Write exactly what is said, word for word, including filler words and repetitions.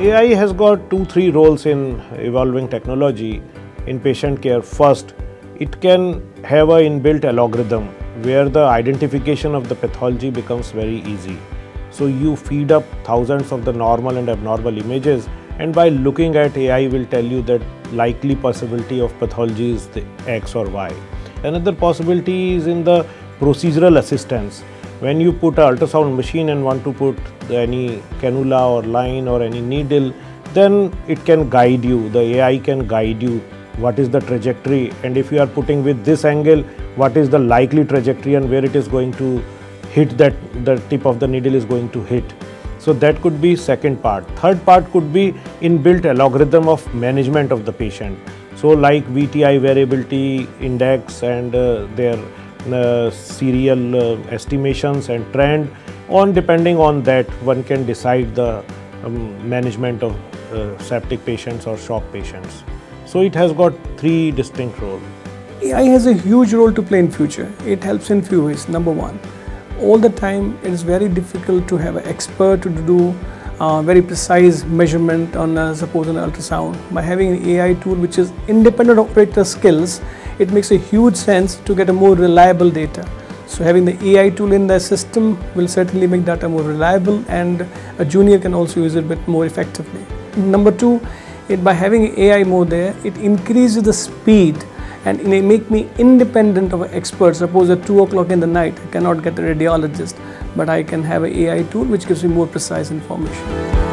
A I has got two, three roles in evolving technology in patient care. First, it can have an inbuilt algorithm where the identification of the pathology becomes very easy. So you feed up thousands of the normal and abnormal images, and by looking at A I will tell you that likely possibility of pathology is the X or Y. Another possibility is in the procedural assistance. When you put an ultrasound machine and want to put any cannula or line or any needle, then it can guide you, the A I can guide you what is the trajectory, and if you are putting with this angle, what is the likely trajectory and where it is going to hit, that the tip of the needle is going to hit. So that could be second part. Third part could be inbuilt algorithm of management of the patient. So like V T I variability index and uh, their uh, serial uh, estimations and trend, on depending on that one can decide the um, management of uh, septic patients or shock patients. So it has got three distinct roles. A I has a huge role to play in future. It helps in few ways. Number one, all the time it is very difficult to have an expert to do uh, very precise measurement on uh, suppose an ultrasound. By having an A I tool which is independent of operator skills, it makes a huge sense to get a more reliable data. So having the A I tool in the system will certainly make data more reliable, and a junior can also use it a bit more effectively. Number two, it, by having A I more there, it increases the speed and it may make me independent of an expert. Suppose at two o'clock in the night I cannot get a radiologist, but I can have an A I tool which gives me more precise information.